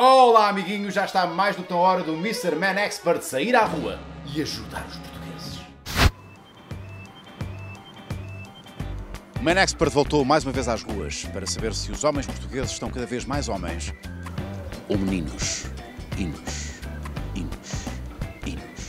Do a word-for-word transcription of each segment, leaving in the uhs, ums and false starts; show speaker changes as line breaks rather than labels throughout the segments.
Olá amiguinhos, já está mais do que na hora do mister Man Expert sair à rua e ajudar os portugueses. O Man Expert voltou mais uma vez às ruas para saber se os homens portugueses estão cada vez mais homens ou meninos. Hinos, hinos, hinos.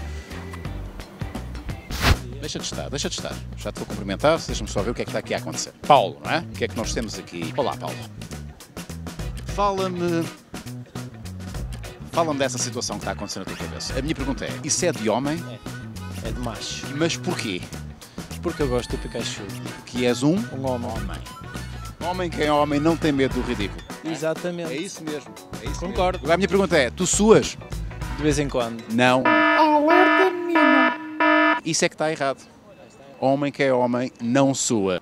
Deixa de estar, deixa de estar. Já te vou cumprimentar, deixa-me só ver o que é que está aqui a acontecer. Paulo, não é? O que é que nós temos aqui? Olá, Paulo. Fala-me... Fala-me dessa situação que está acontecendo na tua cabeça. A minha pergunta é, isso é de homem?
É, é de macho.
Mas porquê?
Porque eu gosto do Pikachu.
Que és um...
Um homem.
Homem. Homem que é homem não tem medo do ridículo.
Exatamente.
É isso mesmo. É isso
Concordo.
Mesmo. Agora a minha pergunta é, tu suas?
De vez em quando.
Não.
Alerta, menino.
Isso é que está errado. Homem que é homem não sua.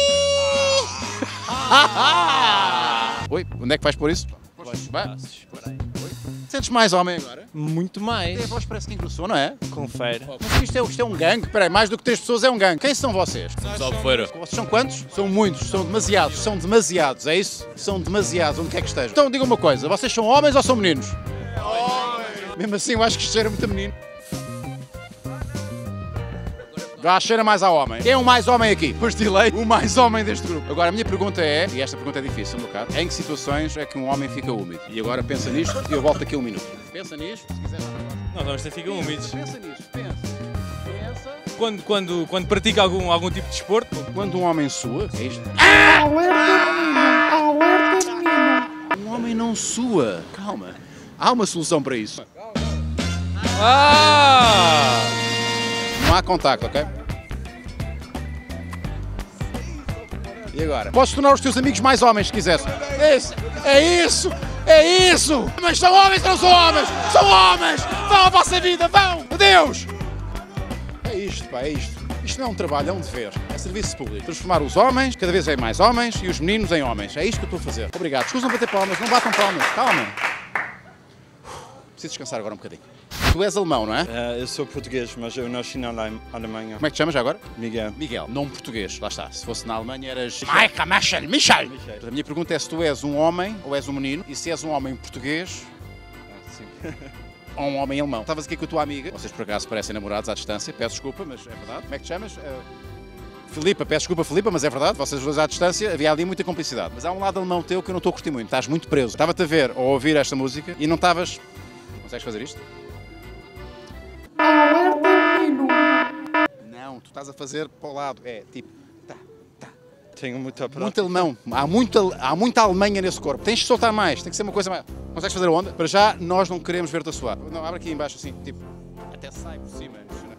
Oi, onde é que vais pôr isso? Vai. Sentes mais homem agora?
Muito mais.
A voz parece que engrossou, não é?
Confere.
Mas isto é, isto é um gangue? Espera aí, mais do que três pessoas é um gangue. Quem são vocês?
Albufeira.
Vocês são quantos? São muitos, são demasiados, são demasiados, é isso? São demasiados, onde quer que estejam. Então diga uma coisa, vocês são homens ou são meninos? Homens! Mesmo assim eu acho que isto cheira muito a menino. Já cheira mais a homem. Quem é o mais homem aqui? Pois delay, o mais homem deste grupo. Agora a minha pergunta é, e esta pergunta é difícil um bocado, em que situações é que um homem fica úmido? E agora pensa nisto e eu volto aqui um minuto. Pensa nisto, se quiser.
Nós vamos ter ficam úmidos.
Pensa nisto, pensa. Pensa.
Quando, quando, quando pratica algum, algum tipo de desporto,
Quando um homem sua, é isto?
Alerta, menino. Alerta, menino.
Um homem não sua. Calma. Há uma solução para isso.
ah!
Não há contacto, ok? E agora? Podes tornar os teus amigos mais homens se quiseres. É isso! É isso! É isso! Mas são homens ou não são homens? São homens! Vão à vossa vida, vão! Adeus! É isto, pá, é isto. Isto não é um trabalho, é um dever. É serviço público. Transformar os homens, cada vez em mais homens, e os meninos em homens. É isto que eu estou a fazer. Obrigado. Escusam bater palmas, não batam palmas. Calma. Preciso descansar agora um bocadinho. Tu és alemão, não é?
Uh, eu sou português, mas eu nasci na Ale- Alemanha.
Como é que te chamas agora?
Miguel.
Miguel. Nome português. Lá está. Se fosse na Alemanha eras... Michael, Michel, Michel.
Michel.
A minha pergunta é se tu és um homem ou és um menino e se és um homem português
Ah, sim.
ou um homem alemão. Estavas aqui com a tua amiga. Vocês por acaso parecem namorados à distância. Peço desculpa, mas é verdade. Como é que te chamas? Uh... Filipa, peço desculpa Filipa, mas é verdade, vocês dois à distância, havia ali muita complicidade. Mas há um lado alemão teu que eu não estou a curtir muito, estás muito preso. Estava-te a ver ou a ouvir esta música e não estavas... Consegues fazer isto?
Alerta, menino.
Não, tu estás a fazer para o lado, é tipo... Tá, tá.
Tenho muita prática.
Muito alemão, há muita, há muita Alemanha nesse corpo, tens de soltar mais, tem que ser uma coisa mais... Consegues fazer a onda? Para já, nós não queremos ver-te a suar. Não, abre aqui em baixo assim, tipo... Até sai por cima.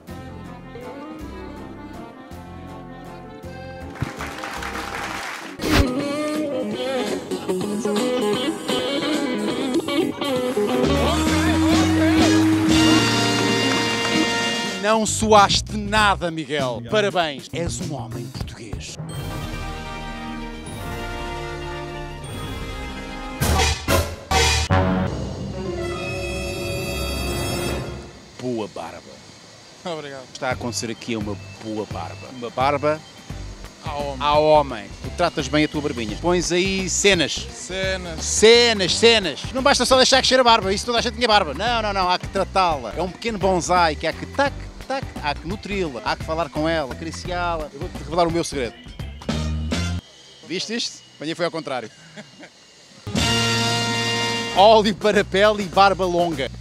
Não suaste nada, Miguel. Parabéns. És um homem português. Boa barba.
Obrigado.
Está a acontecer aqui uma boa barba. Uma barba
Há homem.
ao homem. Tu tratas bem a tua barbinha. Pões aí cenas.
Cenas.
Cenas, cenas. Não basta só deixar crescer a barba. Isso toda a gente tinha barba. Não, não, não. Há que tratá-la. É um pequeno bonsai que há que tac, tac. Há que nutri-la. Há que falar com ela, acariciá-la. Eu vou-te revelar o meu segredo. Viste isto? Apanhei foi ao contrário. Óleo para pele e barba longa.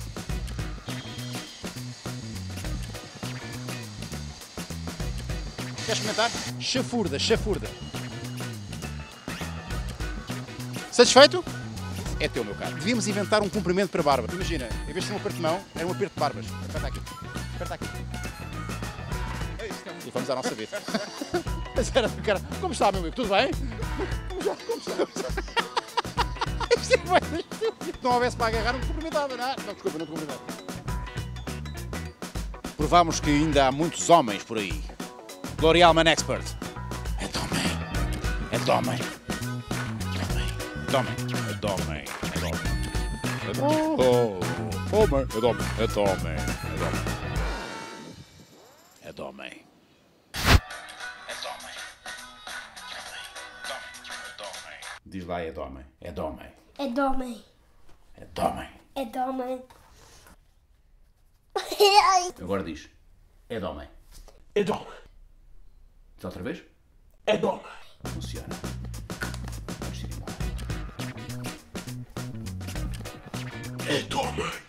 Queres comentar? Chafurda, chafurda. Satisfeito? É teu, meu caro. Devíamos inventar um comprimento para barba. Imagina, em vez de ser um aperto de mão, era um aperto de barbas. Aperta aqui. Aperta aqui. E vamos à nossa vida. Mas era do cara. Como está, meu amigo? Tudo bem? Como está? Como está? Isto é bem estúpido. Se não houvesse para agarrar, não te cumprimentava, não é? Não, desculpa, não te cumprimentava. Provámos que ainda há muitos homens por aí. L'Oréal Man Expert. É de homem. É de homem. É de homem. É de homem. É de homem. É de homem. Oh, homem. É de homem. É de homem. É de homem. É de homem. Diz lá, é de homem. É de homem.
É de homem.
É de homem.
É de homem.
Agora diz. É de homem.
É de homem.
Diz outra vez.
É de homem.
Funciona. Vamos ir embora.
É de homem.